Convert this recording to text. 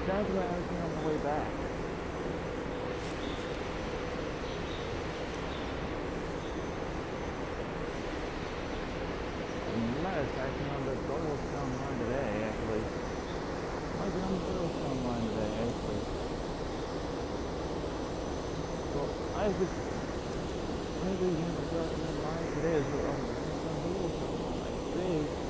That's what I was doing on the way back. Matter of fact, on the Doylestown line today, actually. Might be on the Doylestown line today, actually. So I was maybe on the Doylestown line today as well. On the Doylestown line, I think.